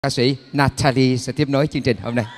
Ca sĩ Natalie sẽ tiếp nối chương trình hôm nay.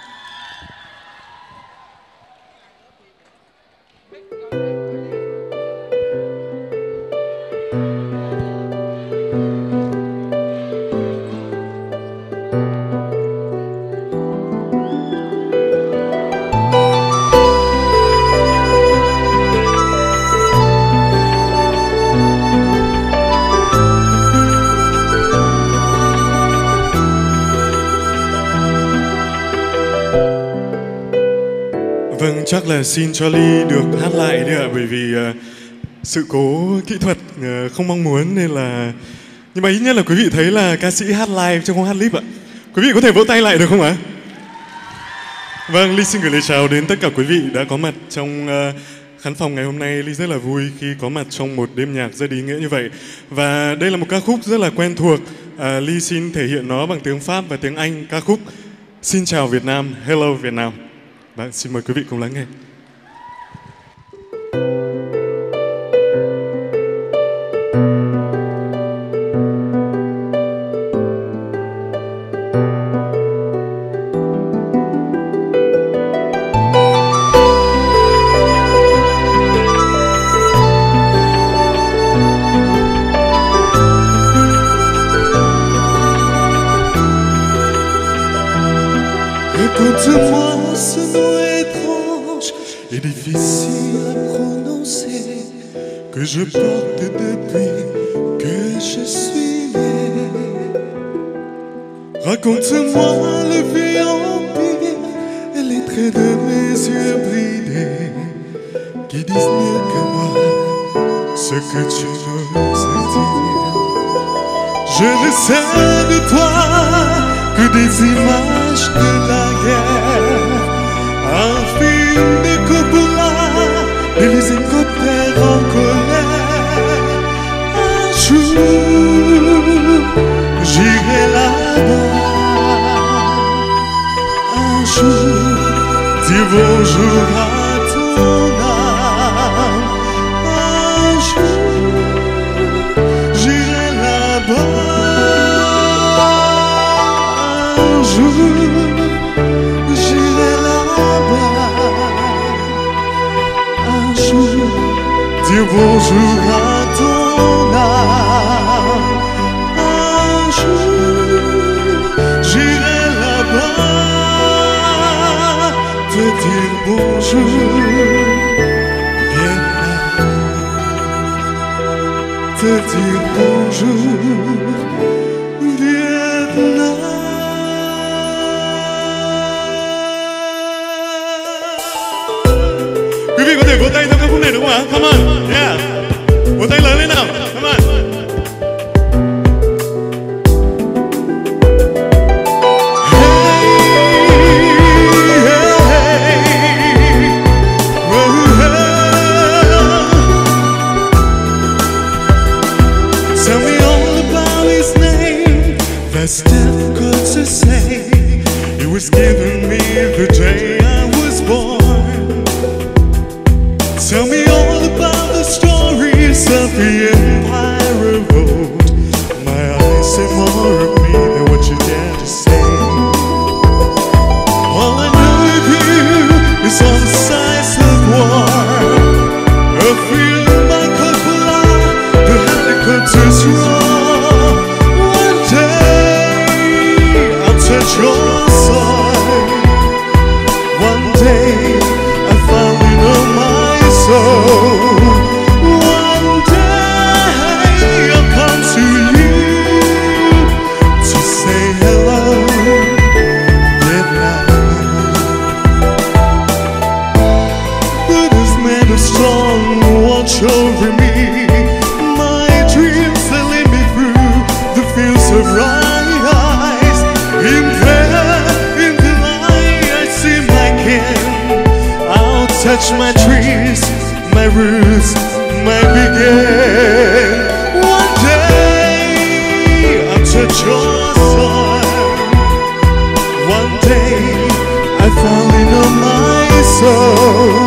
Vâng, chắc là xin cho Ly được hát lại đi ạ, bởi vì sự cố kỹ thuật không mong muốn nên là... Nhưng mà ít nhất là quý vị thấy là ca sĩ hát live chứ không hát clip ạ. Quý vị có thể vỗ tay lại được không ạ? Vâng, Ly xin gửi lời chào đến tất cả quý vị đã có mặt trong khán phòng ngày hôm nay. Ly rất là vui khi có mặt trong một đêm nhạc rất ý nghĩa như vậy. Và đây là một ca khúc rất là quen thuộc. Ly xin thể hiện nó bằng tiếng Pháp và tiếng Anh. Ca khúc Xin chào Việt Nam, Hello Việt Nam. Và xin mời quý vị cùng lắng nghe. Raconte-moi ce nom étrange et difficile à prononcer que je porte depuis que je suis né. Raconte-moi le vieux empire et les traits de mes yeux bridés qui disent mieux que moi ce que tu veux dire. Je ne sais de toi que des images de la guerre, un film de Coppola et les hélicoptères en colère. Un jour, j'irai là-bas. Un jour, dire bonjour à ton âme. Un jour, j'irai là-bas. J'irai là-bas. Un jour, dire bonjour à ton âme. Un jour, j'irai là-bas, te dire bonjour. Viens là, te dire bonjour. Viens là. Quý vị có thể vỗ tay theo ca khúc này đúng không ạ? Come on, yeah. Vỗ tay lớn lên nào, come on. Tell me all about his name. That's difficult to say. It was given me the day I was born. Tell me all about the stories of the empire of old. My eyes say more of me than what you dare to say. All I know of you is on the sides of war. A film by Coppola, the helicopters roar. One day I'll touch your soil. One day I finally know my soul. One day I'll come to you to say hello, Vietnam. But as men of strong watch over me, my dreams they lead me through the fields of rise. In prayer, in the light, I see my kin. I'll touch my trees, my roots, my beginning. One day I'll touch your soil. One day I finally know my soul.